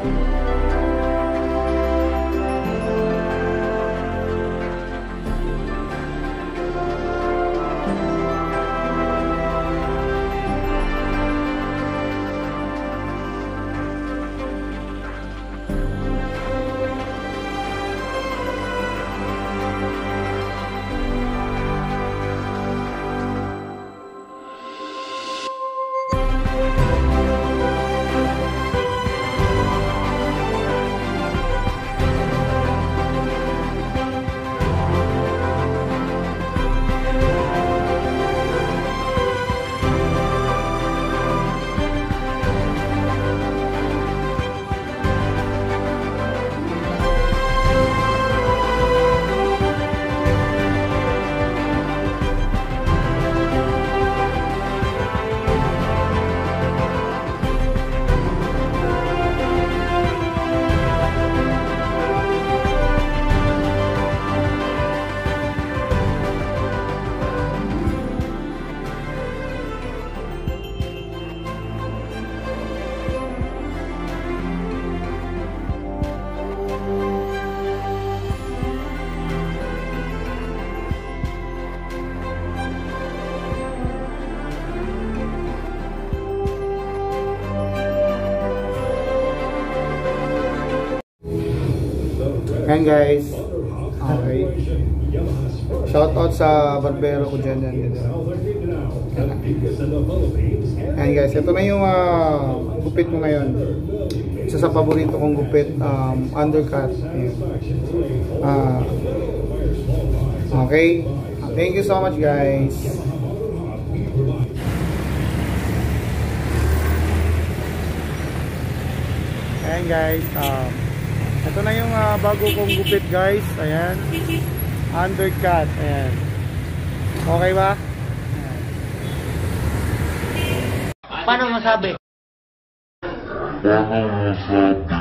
Yan guys. Okay. Shoutout sa barbero ko dyan. Yan guys. Ito na yung gupit mo ngayon. Isa sa paborito kong gupit. Undercut. Okay. Thank you so much guys. Ayan guys. Ito na yung bago kong gupit guys. Ayan. Undercut. Ayan. Okay ba? Paano masabi?